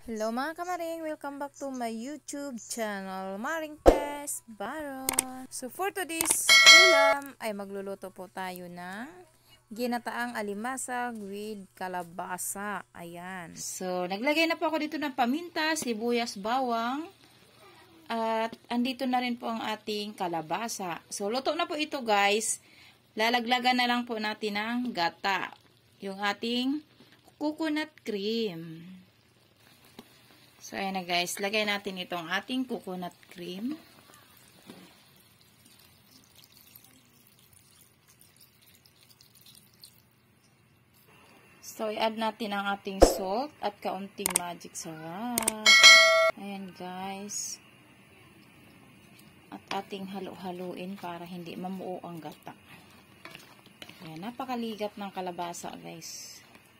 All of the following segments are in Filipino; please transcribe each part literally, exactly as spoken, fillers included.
Hello mga kamaring! Welcome back to my YouTube channel, Maring Tess Baron. So for today's ulam ay magluluto po tayo ng ginataang alimasag with kalabasa. Ayan. So naglagay na po ako dito ng paminta, sibuyas, bawang. At andito na rin po ang ating kalabasa. So luto na po ito guys. Lalaglagan na lang po natin ng gata. Yung ating coconut cream. So, ayan na guys. Lagay natin itong ating coconut cream. So, i-add natin ang ating salt at kaunting magic sarap. Ayan guys. At ating halo-haluin para hindi mamuo ang gata. Ayan, napakaligat ng kalabasa guys.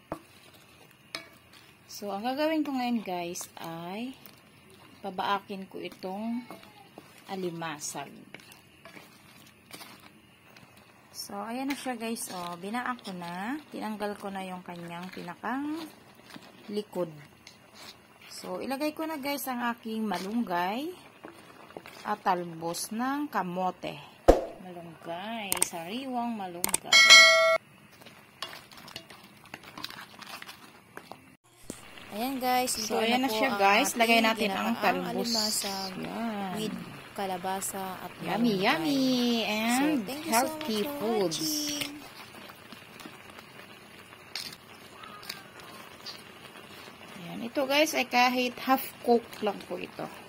So, ang gagawin ko ngayon guys ay pabaakin ko itong alimasag. So, ayan na siya guys. O, binaak ko na. Tinanggal ko na yung kanyang pinakang likod. So, ilagay ko na guys ang aking malunggay at talbos ng kamote. Malunggay. Sariwang malunggay. Ayan guys, ito so ayan na, na siya guys. Lagay natin ang talbos with kalabasa at yummy yummy and so, healthy so foods. Ayan, ito guys ay kahit half cooked lang po ito.